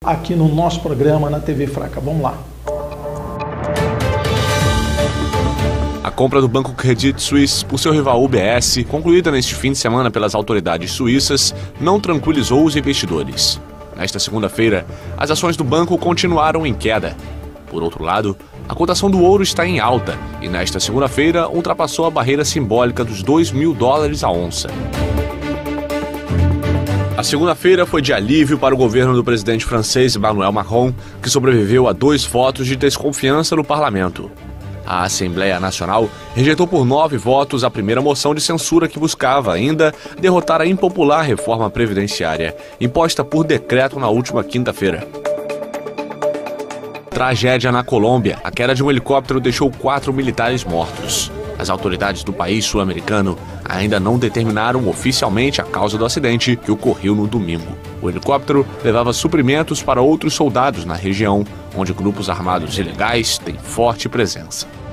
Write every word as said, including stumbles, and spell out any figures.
aqui no nosso programa na T V Fraca. Vamos lá. A compra do Banco Credit Suisse por seu rival U B S, concluída neste fim de semana pelas autoridades suíças, não tranquilizou os investidores. Nesta segunda-feira, as ações do banco continuaram em queda. Por outro lado, a cotação do ouro está em alta e nesta segunda-feira ultrapassou a barreira simbólica dos dois mil dólares a onça. A segunda-feira foi de alívio para o governo do presidente francês Emmanuel Macron, que sobreviveu a dois votos de desconfiança no parlamento. A Assembleia Nacional rejeitou por nove votos a primeira moção de censura que buscava ainda derrotar a impopular reforma previdenciária, imposta por decreto na última quinta-feira. Tragédia na Colômbia. A queda de um helicóptero deixou quatro militares mortos. As autoridades do país sul-americano ainda não determinaram oficialmente a causa do acidente que ocorreu no domingo. O helicóptero levava suprimentos para outros soldados na região, onde grupos armados ilegais têm forte presença.